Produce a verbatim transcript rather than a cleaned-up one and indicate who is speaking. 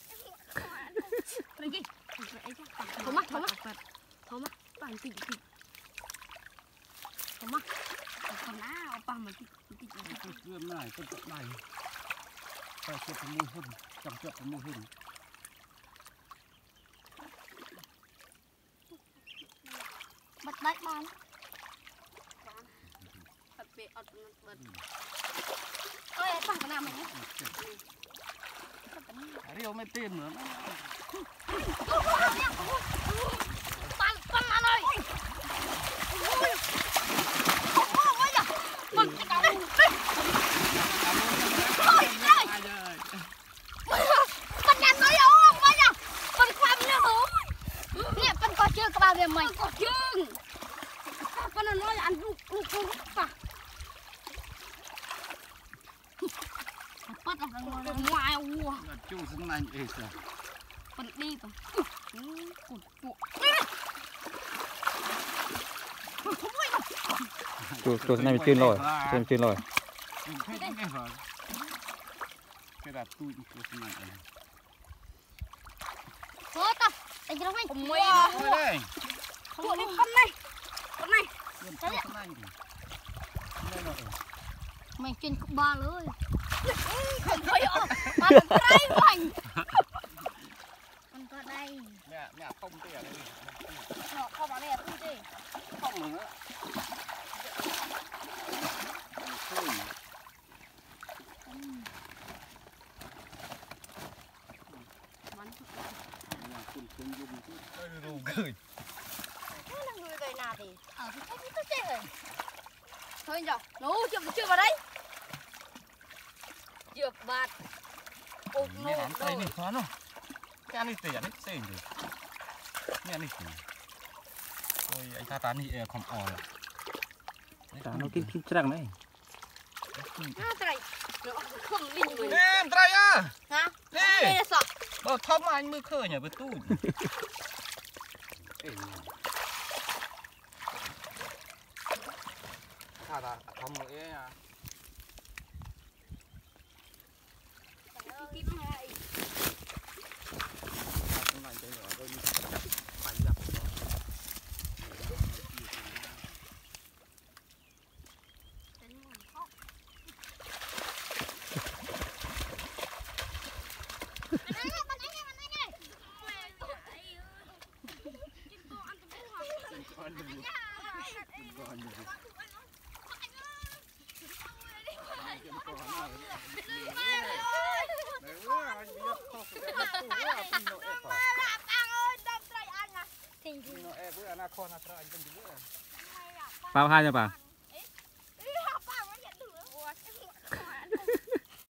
Speaker 1: lagi thoma thoma thoma bang tịt tịt thoma còn á bang mà tịt tịt
Speaker 2: cái này cái chỗ này phải chụp cái mùi hôn chậm chậm cái mùi hôn
Speaker 1: bật bật bóng bật bệt bật bật ơi bang cái nào mày nhé
Speaker 2: riêu mấy tiền nữa
Speaker 1: bắn bắn anh ơi ôi giời bắn cái đầu đi ôi trời bắn nhầm nói không bây giờ bắn qua bên nữa nè bắn có chưa các bạn về mày có chưa bắn nó nói ăn lúc lúc lúc à bắt ở ngoài uo
Speaker 2: chú sinh anh ê sao
Speaker 1: bắn đi vào cụt cụt
Speaker 3: chuột chuột này mình chuyên rồi chuyên chuyên rồi
Speaker 2: cái đặt tôi chuột này
Speaker 1: thôi ta anh cho nó anh
Speaker 2: không đây
Speaker 1: chuột đi con này con này mày chuyên cục ba lưới không phải ôm mà đây mày con có đây
Speaker 2: mẹ mẹ không tiền đây
Speaker 1: họ không bảo đây là gì
Speaker 2: không nữa đồ cười
Speaker 1: thế là người về nào thì ở thì thấy biết chết rồi thôi nhở nấu chưa chưa vào đấy chưa bạt ốp nô
Speaker 2: mẹ làm tay này khó không cái ăn đi tiền đấy xem gì mẹ ăn đi tiền ôi anh ta tán thì không ỏi
Speaker 3: ta nó kim kim trăng đấy
Speaker 1: à trời nó không linh người
Speaker 2: em trời à
Speaker 1: hả
Speaker 2: đi
Speaker 1: đây là sọ
Speaker 2: bao thấm anh mới khơi nhỉ với tu thà là không nữa à
Speaker 1: kim hai
Speaker 2: cái này cái nhỏ thôi phải nhập
Speaker 3: bao hai nha bà